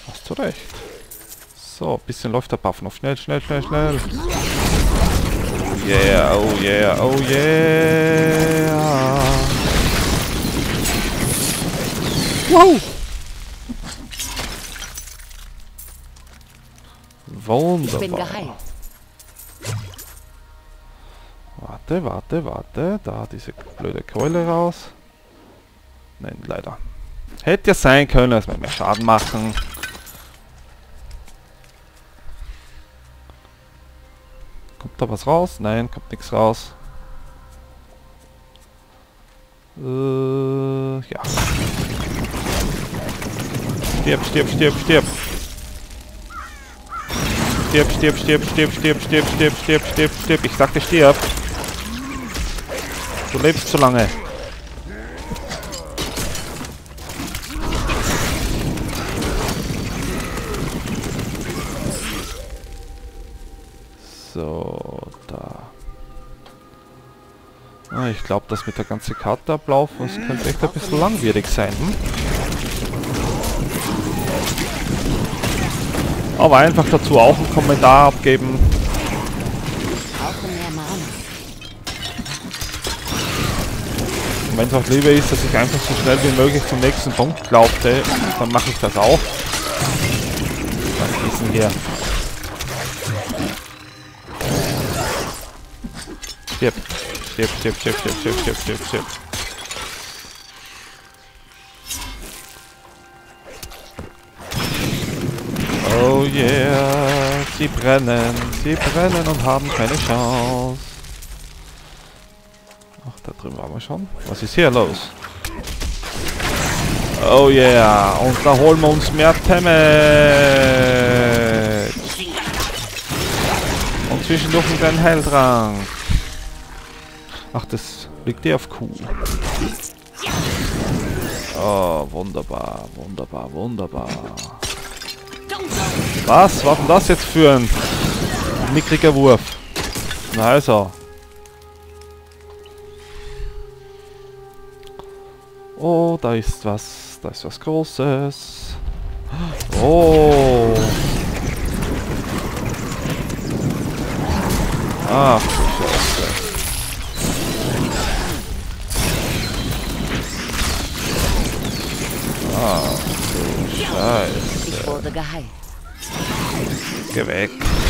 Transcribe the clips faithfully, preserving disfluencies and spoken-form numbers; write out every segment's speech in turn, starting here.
Hast du recht. So, ein bisschen läuft der Buff noch. Schnell, schnell, schnell, schnell. Yeah, oh yeah, oh yeah. Wow. Wunderbar. Ich bin geheilt. Warte, warte, warte. Da diese blöde Keule raus. Nein, leider. Hätte ja sein können, dass wir mehr Schaden machen. Kommt da was raus? Nein, kommt nichts raus. Äh, ja. Stirb, stirb, stirb, stirb. Stirb, stirb, stirb, stirb, stirb, stirb, stirb, stirb, stirb, stirb. Ich sagte stirb. Du lebst zu lange. So, da. Ah, ich glaube, das mit der ganzen Kartenablauf, das könnte echt ein bisschen langwierig sein. Hm? Aber einfach dazu auch einen Kommentar abgeben. Und wenn es auch lieber ist, dass ich einfach so schnell wie möglich zum nächsten Punkt laufte, dann mache ich das auch. Was ist denn hier? Stirb. Stirb, stirb, stirb, stirb, stirb, stirb, stirb, stirb. Oh yeah, sie brennen, sie brennen und haben keine Chance. Ach, da drüben waren wir schon. Was ist hier los? Oh yeah, und da holen wir uns mehr Damage. Und zwischendurch einen kleinen Heiltrank. Ach, das liegt eh auf Q. Oh, wunderbar, wunderbar, wunderbar. Was? Was denn das jetzt für ein mickriger Wurf? Na also. Oh, da ist was. Da ist was Großes. Oh. Ach, du Scheiße. Ah, du Scheiße. Ich wurde geheilt. Geh weg.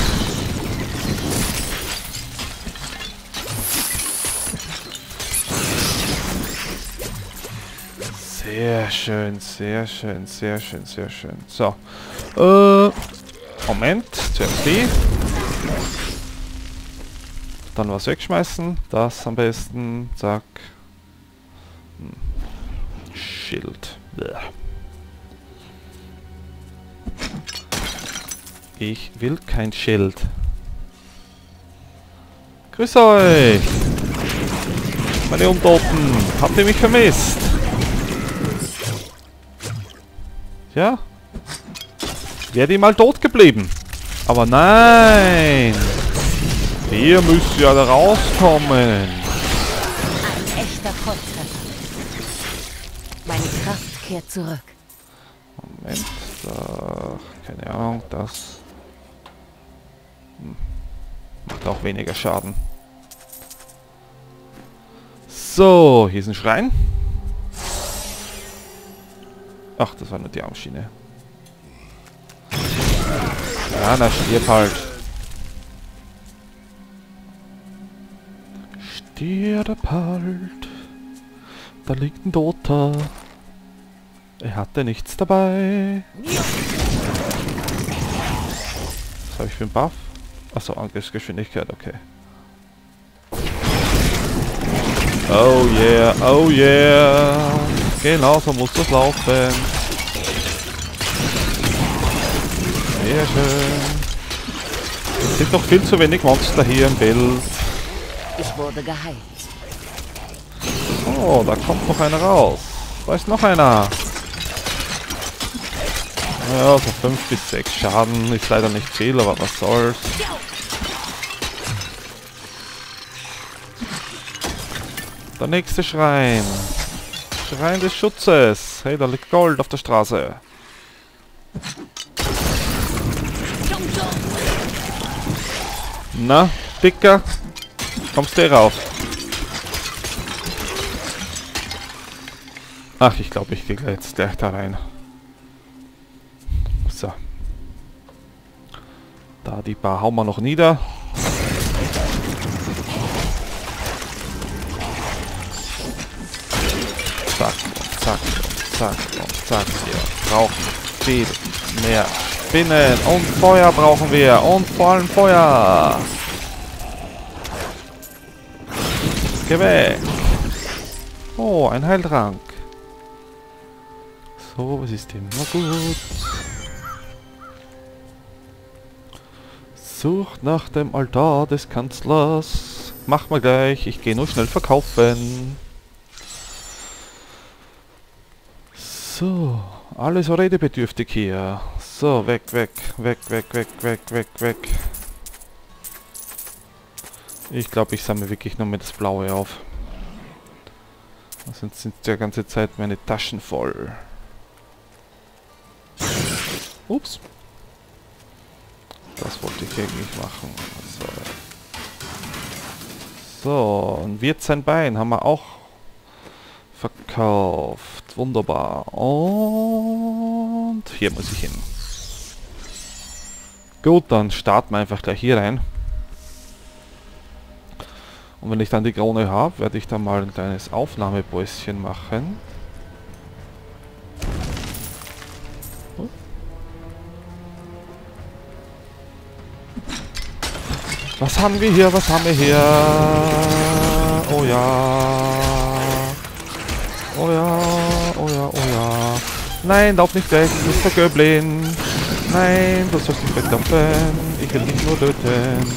Sehr schön, sehr schön, sehr schön, sehr schön. So. Äh, Moment. Zuerst die. Dann was wegschmeißen. Das am besten. Zack. Hm. Schild. Bleh. Ich will kein Schild. Grüß euch! Meine Untoten! Habt ihr mich vermisst? Ja? Wäre ich mal tot geblieben? Aber nein! Ihr müsst ja da rauskommen! Ein echter Volltreffer. Meine Kraft kehrt zurück. Moment, da... keine Ahnung, das... Hm. Macht auch weniger Schaden. So, hier ist ein Schrein. Ach, das war nur die Armschiene. Ja, na stirb halt. Stirb halt. Da liegt ein Toter. Er hatte nichts dabei. Was habe ich für einen Buff? Achso, Angriffsgeschwindigkeit, okay. Oh yeah, oh yeah. Genau so muss das laufen. Sehr schön. Es sind noch viel zu wenig Monster hier im Bild. Ich wurde geheilt. Oh, da kommt noch einer raus. Da ist noch einer. Ja, so fünf bis sechs Schaden ist leider nicht viel, aber was soll's. Der nächste Schrein. Schrein des Schutzes. Hey, da liegt Gold auf der Straße. Na, Dicker, kommst du rauf? Ach, ich glaube, ich gehe jetzt gleich da rein. So. Da die Bar hauen wir noch nieder. Zack, zack, zack und zack. Wir brauchen viel mehr Spinnen und Feuer brauchen wir und vor allem Feuer. Geh weg. Oh, ein Heiltrank. So, was ist immer gut. Sucht nach dem Altar des Kanzlers. Mach mal gleich, ich gehe nur schnell verkaufen. So, alles redebedürftig hier. So, weg, weg, weg, weg, weg, weg, weg, weg. Ich glaube, ich sammle wirklich nur mit das Blaue auf. Sonst sind die ganze Zeit meine Taschen voll. Ups. Das wollte ich eigentlich machen. So, so ein Wirt sein Bein haben wir auch verkauft. Wunderbar. Und hier muss ich hin. Gut, dann starten wir einfach gleich hier rein. Und wenn ich dann die Krone habe, werde ich dann mal ein kleines Aufnahmepäuschen machen. Was haben wir hier? Was haben wir hier? Oh ja. Oh ja. Oh ja. Oh ja. Nein, lauf nicht weg, Mister Goblin. Nein, du sollst nicht wegdampfen. Ich will dich nur töten.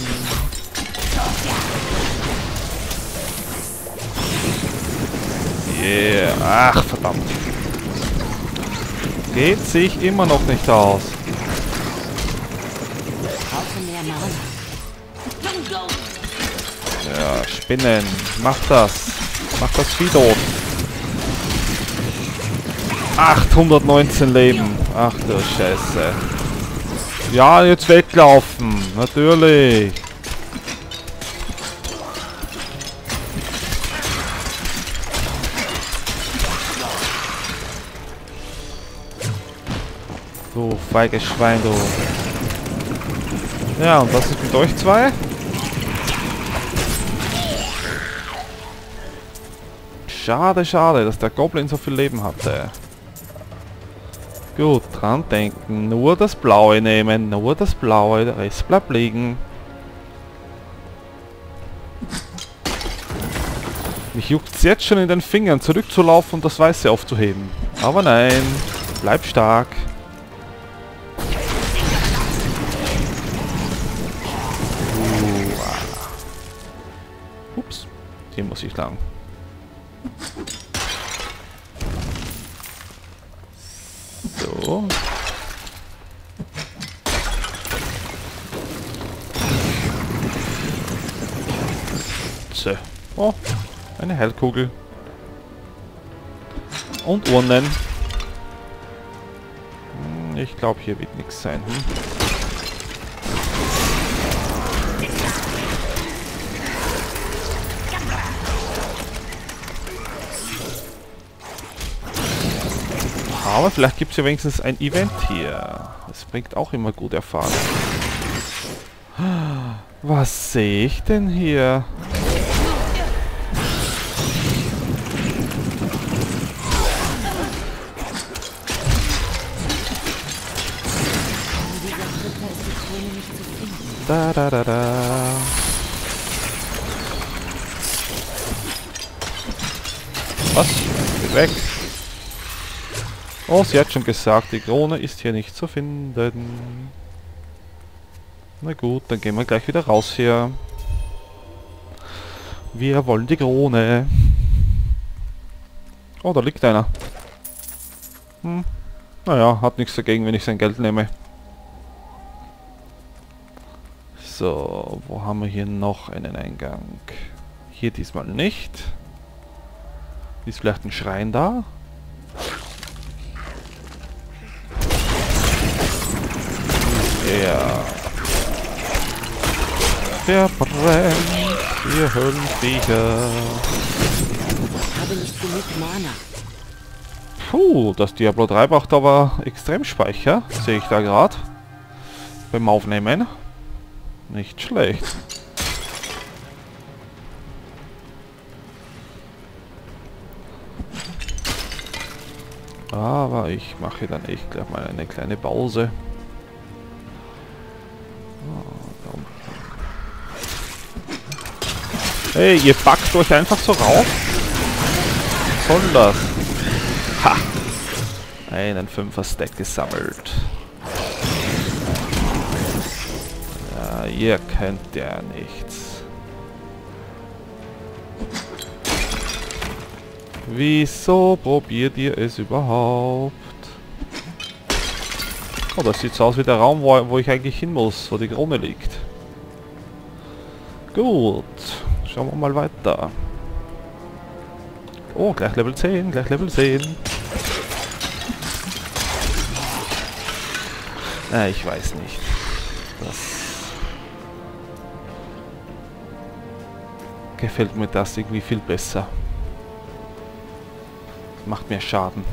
Yeah. Ach, verdammt. Geht sich immer noch nicht aus. Ja, Spinnen. Mach das. Mach das Vieh tot. achthundertneunzehn Leben. Ach du Scheiße. Ja, jetzt weglaufen. Natürlich. Du feiges Schwein, du. Ja, und was ist mit euch zwei? Schade, schade, dass der Goblin so viel Leben hatte. Gut, dran denken. Nur das Blaue nehmen. Nur das Blaue. Der Rest bleibt liegen. Mich juckt es jetzt schon in den Fingern, zurückzulaufen und das Weiße aufzuheben. Aber nein. Bleib stark. Ups. Hier muss ich lang. So. So. Oh, eine Heilkugel. Und Urnen. Hm, ich glaube, hier wird nichts sein. Hm? Aber vielleicht gibt es ja wenigstens ein Event hier. Das bringt auch immer gute Erfahrung. Was sehe ich denn hier? Da da da da. Was? Geht weg. Oh, sie hat schon gesagt, die Krone ist hier nicht zu finden. Na gut, dann gehen wir gleich wieder raus hier. Wir wollen die Krone. Oh, da liegt einer. Hm. Naja, hat nichts dagegen, wenn ich sein Geld nehme. So, wo haben wir hier noch einen Eingang? Hier diesmal nicht. Ist vielleicht ein Schrein da? Ja. verbrennt, ihr Höllenviecher. Ich habe nicht genug Mana. Puh, das Diablo drei braucht aber Extremspeicher, sehe ich da gerade. Beim Aufnehmen. Nicht schlecht. Aber ich mache dann echt gleich mal eine kleine Pause. Hey, ihr backt euch einfach so rauf? Was soll denn das? Ha! Einen Fünfer-Stack gesammelt. Ja, ihr könnt ja nichts. Wieso probiert ihr es überhaupt? Oh, das sieht so aus wie der Raum, wo, wo ich eigentlich hin muss, wo die Krone liegt. Gut, schauen wir mal weiter. Oh, gleich Level zehn, gleich Level zehn. Äh, ich weiß nicht. Das gefällt mir das irgendwie viel besser. Macht mehr Schaden.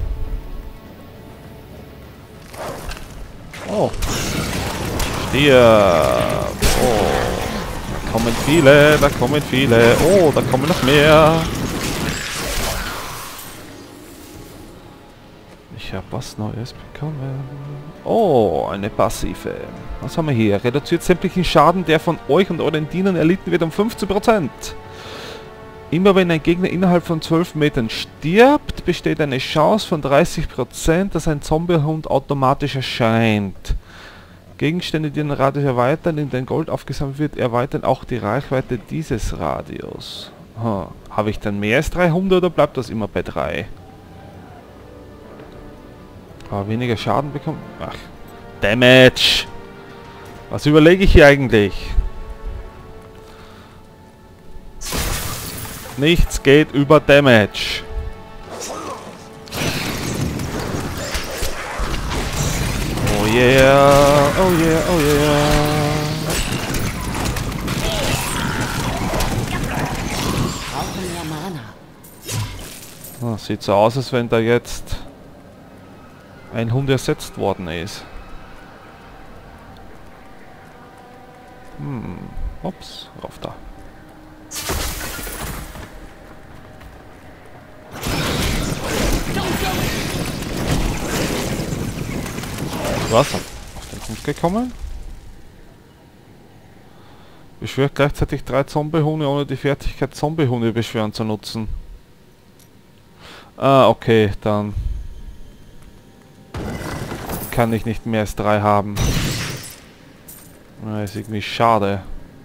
Oh. Stirb. Oh. Da kommen viele, da kommen viele. Oh, da kommen noch mehr. Ich habe was Neues bekommen. Oh, eine passive. Was haben wir hier? Reduziert sämtlichen Schaden, der von euch und euren Dienern erlitten wird, um fünfzehn Prozent. Immer wenn ein Gegner innerhalb von zwölf Metern stirbt, besteht eine Chance von dreißig Prozent, dass ein Zombiehund automatisch erscheint. Gegenstände, die den Radius erweitern, in den Gold aufgesammelt wird, erweitern auch die Reichweite dieses Radius. Hm. Habe ich dann mehr als dreihundert oder bleibt das immer bei drei? Aber weniger Schaden bekommen? Ach, Damage! Was überlege ich hier eigentlich? Nichts geht über Damage. Oh yeah, oh yeah, oh yeah. Brauchen mehr Mana. Oh, sieht so aus, als wenn da jetzt ein Hund ersetzt worden ist. Hm, ups, rauf da. Was? Auf den Punkt gekommen? Beschwört gleichzeitig drei Zombiehunde, ohne die Fertigkeit Zombiehunde beschwören zu nutzen. Ah, okay, dann kann ich nicht mehr als drei haben. Das ist irgendwie schade.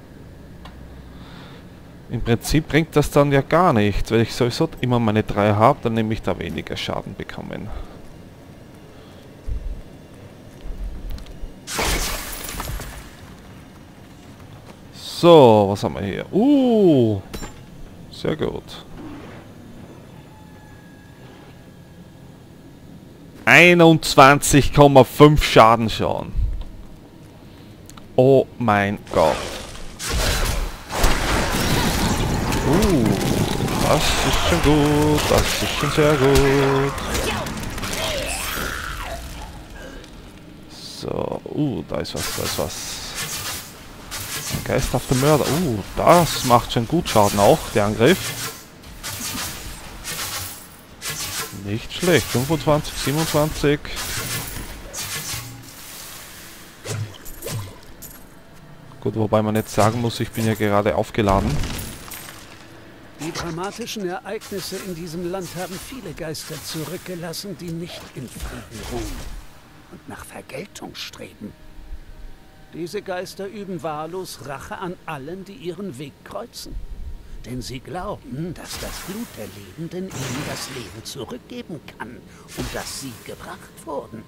Im Prinzip bringt das dann ja gar nichts, weil ich sowieso immer meine drei habe, dann nehme ich da weniger Schaden bekommen. So, was haben wir hier? Uh, sehr gut. einundzwanzig Komma fünf Schaden schon. Oh mein Gott. Uh, das ist schon gut, das ist schon sehr gut. So, uh, da ist was, da ist was. Geisterhafte Mörder. Uh, das macht schon gut Schaden auch, der Angriff. Nicht schlecht. fünfundzwanzig, siebenundzwanzig. Gut, wobei man jetzt sagen muss, ich bin ja gerade aufgeladen. Die dramatischen Ereignisse in diesem Land haben viele Geister zurückgelassen, die nicht in Frieden ruhen und nach Vergeltung streben. Diese Geister üben wahllos Rache an allen, die ihren Weg kreuzen. Denn sie glauben, dass das Blut der Lebenden ihnen das Leben zurückgeben kann, um das sie gebracht wurden.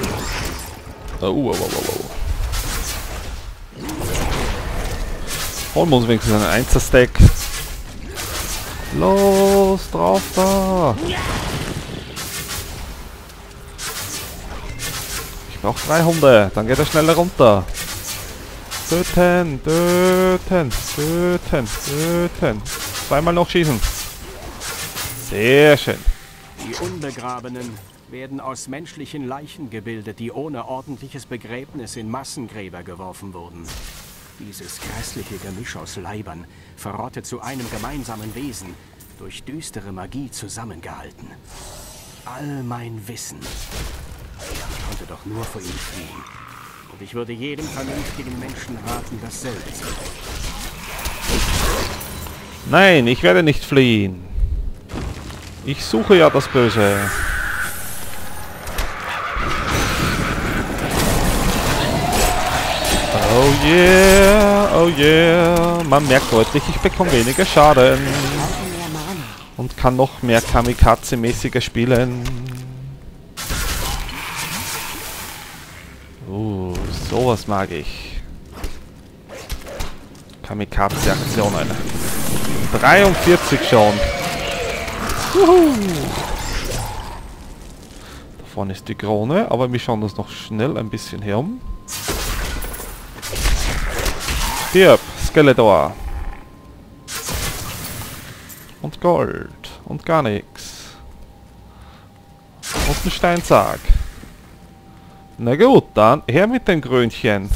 Oh, oh, oh, oh, oh. Holen wir uns wenigstens einen Einser-Stack. Los, drauf da! Ich brauche drei Hunde, dann geht er schneller runter. Töten, töten, töten, töten. Zweimal noch schießen. Sehr schön. Die Unbegrabenen werden aus menschlichen Leichen gebildet, die ohne ordentliches Begräbnis in Massengräber geworfen wurden. Dieses grässliche Gemisch aus Leibern verrottet zu einem gemeinsamen Wesen, durch düstere Magie zusammengehalten. All mein Wissen. Ich konnte doch nur vor ihm fliehen. Und ich würde jedem vernünftigen Menschen raten, dasselbe zu tun. Nein, ich werde nicht fliehen. Ich suche ja das Böse. Oh yeah, oh yeah. Man merkt deutlich, ich bekomme weniger Schaden. Und kann noch mehr Kamikaze-mäßiger spielen. Uh, sowas mag ich. Kamikaze-Aktionen. dreiundvierzig schon. Juhu. Da vorne ist die Krone, aber wir schauen uns noch schnell ein bisschen her um. Stirb, Skeletor. Und Gold. Und gar nichts. Und ein Steinzag. Na gut, dann her mit dem Krönchen.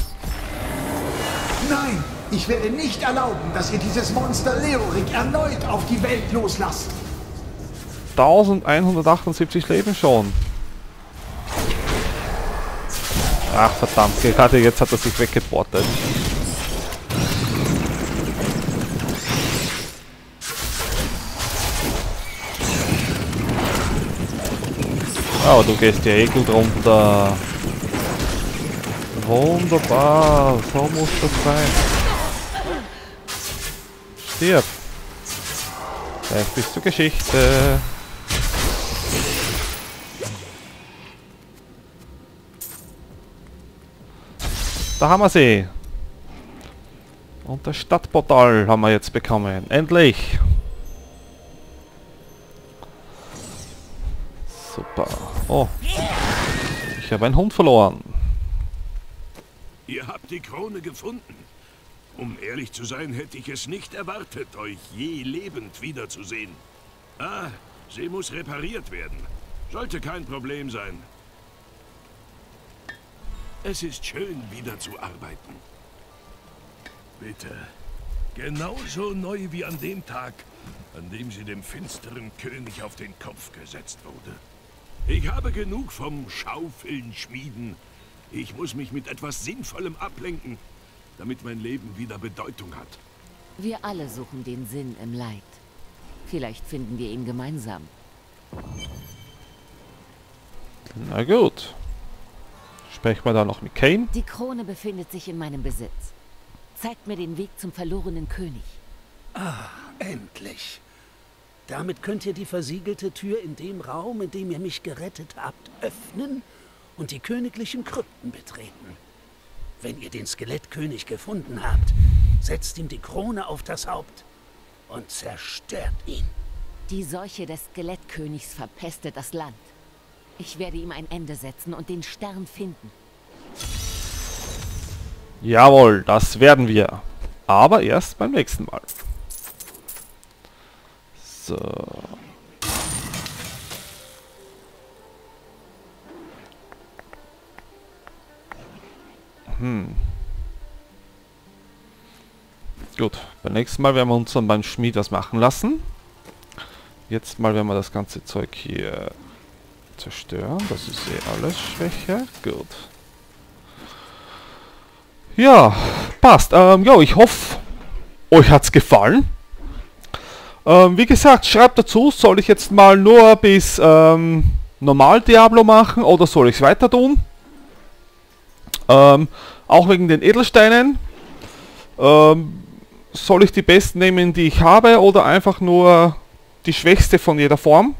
Nein, ich werde nicht erlauben, dass ihr dieses Monster Leorik erneut auf die Welt loslasst. elfhundertachtundsiebzig Leben schon. Ach verdammt, gerade jetzt hat er sich weggeportet. Oh, du gehst ja eh gut runter. Wunderbar, so muss das sein. Stirb. Gleich bis zur Geschichte. Da haben wir sie. Und das Stadtportal haben wir jetzt bekommen. Endlich. Super. Oh. Ich habe einen Hund verloren. Ihr habt die Krone gefunden. Um ehrlich zu sein, hätte ich es nicht erwartet, euch je lebend wiederzusehen. Ah, sie muss repariert werden. Sollte kein Problem sein. Es ist schön, wieder zu arbeiten. Bitte. Genauso neu wie an dem Tag, an dem sie dem finsteren König auf den Kopf gesetzt wurde. Ich habe genug vom Schaufeln schmieden. Ich muss mich mit etwas Sinnvollem ablenken, damit mein Leben wieder Bedeutung hat. Wir alle suchen den Sinn im Leid. Vielleicht finden wir ihn gemeinsam. Na gut. Sprechen wir da noch mit Kain? Die Krone befindet sich in meinem Besitz. Zeigt mir den Weg zum verlorenen König. Ah, endlich. Damit könnt ihr die versiegelte Tür in dem Raum, in dem ihr mich gerettet habt, öffnen und die königlichen Krypten betreten. Wenn ihr den Skelettkönig gefunden habt, setzt ihm die Krone auf das Haupt und zerstört ihn. Die Seuche des Skelettkönigs verpestet das Land. Ich werde ihm ein Ende setzen und den Stern finden. Jawohl, das werden wir. Aber erst beim nächsten Mal. So. Hm. Gut, beim nächsten Mal werden wir uns dann beim Schmied das machen lassen. Jetzt mal werden wir das ganze Zeug hier zerstören. Das ist eh alles Schwäche. Gut. Ja, passt. Ähm, ja, ich hoffe, euch hat's gefallen. Ähm, wie gesagt, schreibt dazu, soll ich jetzt mal nur bis ähm, normal Diablo machen oder soll ich es weiter tun? Ähm, auch wegen den Edelsteinen. Ähm, soll ich die besten nehmen, die ich habe, oder einfach nur die schwächste von jeder Form?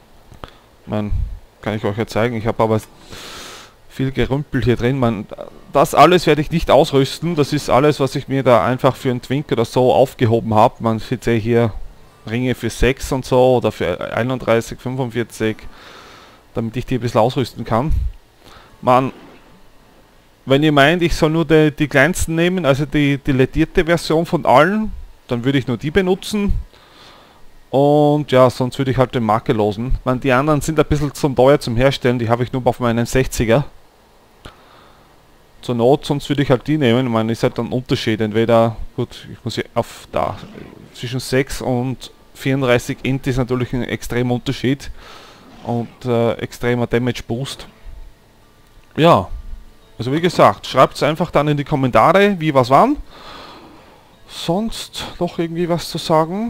Man, kann ich euch ja zeigen. Ich habe aber viel Gerümpel hier drin. Man, das alles werde ich nicht ausrüsten. Das ist alles, was ich mir da einfach für einen Twink oder so aufgehoben habe. Man sieht ja hier Ringe für sechs und so oder für einunddreißig, fünfundvierzig, damit ich die ein bisschen ausrüsten kann. Man, wenn ihr meint, ich soll nur die, die kleinsten nehmen, also die, die ledierte Version von allen, dann würde ich nur die benutzen. Und ja, sonst würde ich halt den makellosen. Man, die anderen sind ein bisschen zu teuer zum Herstellen, die habe ich nur auf meinen sechziger. Zur Not, sonst würde ich halt die nehmen. Man, ist halt ein Unterschied. Entweder, gut, ich muss hier auf da, zwischen sechs und vierunddreißig Int ist natürlich ein extremer Unterschied. Und äh, extremer Damage Boost. Ja, also wie gesagt, schreibt es einfach dann in die Kommentare, wie was waren. Sonst noch irgendwie was zu sagen?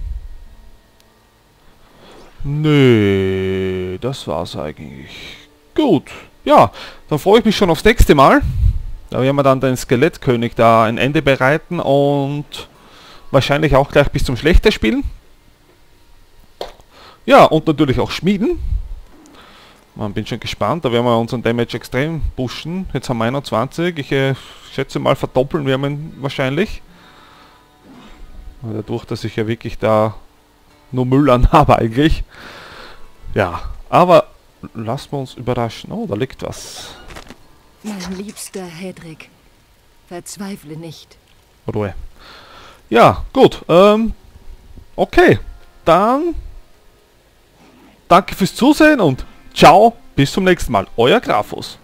Nö, das war's eigentlich. Gut, ja, dann freue ich mich schon aufs nächste Mal. Da werden wir dann den Skelettkönig da ein Ende bereiten und wahrscheinlich auch gleich bis zum Schlechter spielen. Ja, und natürlich auch schmieden. Man, bin schon gespannt, da werden wir unseren Damage extrem pushen. Jetzt haben wir einundzwanzig, ich äh, schätze mal verdoppeln werden wir ihn wahrscheinlich. Dadurch, dass ich ja wirklich da nur Müll anhabe eigentlich. Ja, aber lassen wir uns überraschen. Oh, da liegt was. Mein liebster Hedrick, verzweifle nicht. Ruhe. Ja, gut. Ähm, okay, dann danke fürs Zusehen und ciao, bis zum nächsten Mal. Euer Grafos.